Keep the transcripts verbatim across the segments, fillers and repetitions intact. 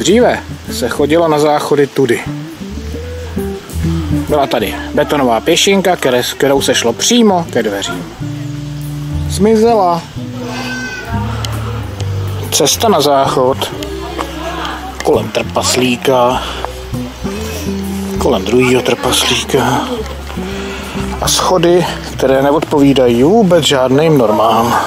Dříve se chodilo na záchody tudy. Byla tady betonová pěšinka, kterou se šlo přímo ke dveřím. Zmizela. Cesta na záchod kolem trpaslíka, kolem druhého trpaslíka a schody, které neodpovídají vůbec žádným normám.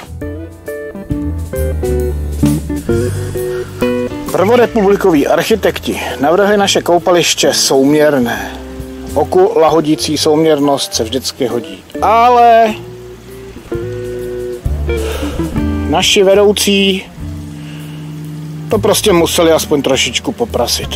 Prvorepublikoví architekti navrhli naše koupaliště souměrné. Oku lahodící souměrnost se vždycky hodí. Ale naši vedoucí to prostě museli aspoň trošičku poprasit.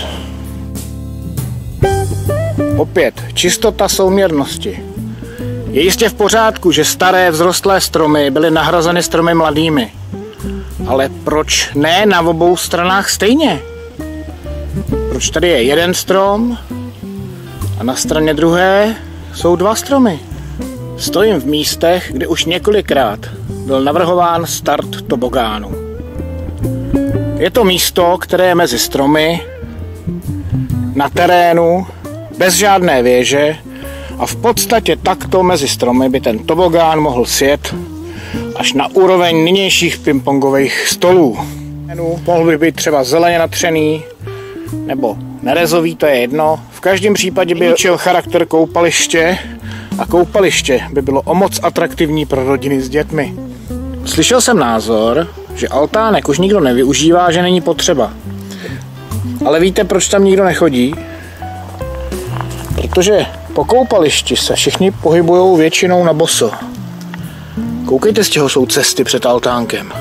Opět, čistota souměrnosti. Je jistě v pořádku, že staré vzrostlé stromy byly nahrazeny stromy mladými. Ale proč ne na obou stranách stejně? Proč tady je jeden strom a na straně druhé jsou dva stromy? Stojím v místech, kde už několikrát byl navrhován start tobogánu. Je to místo, které je mezi stromy, na terénu, bez žádné věže a v podstatě takto mezi stromy by ten tobogán mohl sjet až na úroveň nynějších pingpongových stolů. Mohl by být třeba zeleně natřený nebo nerezový, to je jedno. V každém případě by ničil charakter koupaliště a koupaliště by bylo o moc atraktivní pro rodiny s dětmi. Slyšel jsem názor, že altánek už nikdo nevyužívá, že není potřeba. Ale víte, proč tam nikdo nechodí? Protože po koupališti se všichni pohybují většinou na boso. Koukejte, z čeho jsou cesty před altánkem.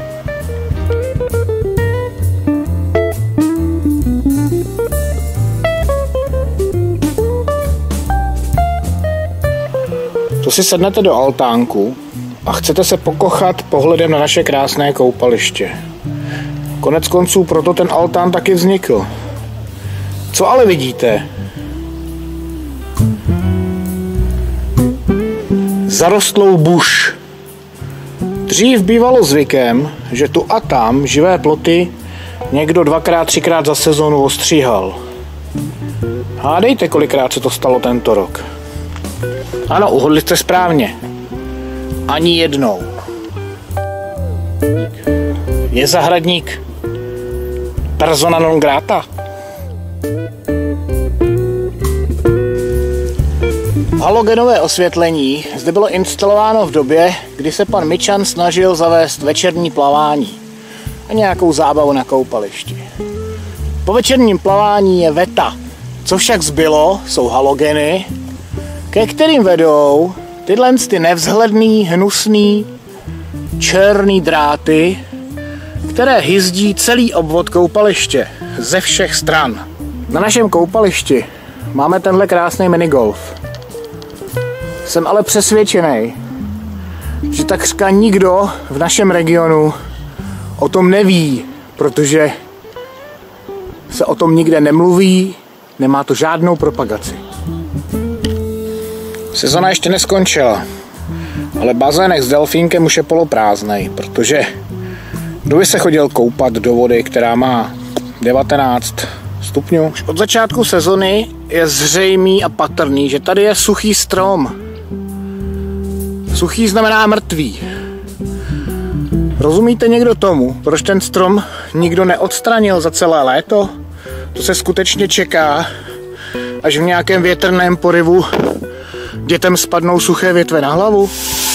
To si sednete do altánku a chcete se pokochat pohledem na naše krásné koupaliště. Konec konců proto ten altán taky vznikl. Co ale vidíte? Zarostlou buš. Dřív bývalo zvykem, že tu a tam živé ploty někdo dvakrát, třikrát za sezónu ostříhal. Hádejte, kolikrát se to stalo tento rok. Ano, uhodli jste správně. Ani jednou. Je zahradník persona non grata? Halogenové osvětlení zde bylo instalováno v době, kdy se pan Mičan snažil zavést večerní plavání a nějakou zábavu na koupališti. Po večerním plavání je veta. Co však zbylo, jsou halogeny, ke kterým vedou tyhle ty nevzhledný, hnusný, černý dráty, které hyzdí celý obvod koupaliště ze všech stran. Na našem koupališti máme tenhle krásný minigolf. Jsem ale přesvědčený, že takřka nikdo v našem regionu o tom neví, protože se o tom nikde nemluví, nemá to žádnou propagaci. Sezona ještě neskončila, ale bazének s delfínkem už je poloprázdnej, protože kdo by se chodil koupat do vody, která má devatenáct stupňů? Od začátku sezony je zřejmý a patrný, že tady je suchý strom. Suchý znamená mrtvý. Rozumíte někdo tomu, proč ten strom nikdo neodstranil za celé léto? To se skutečně čeká, až v nějakém větrném poryvu dětem spadnou suché větve na hlavu?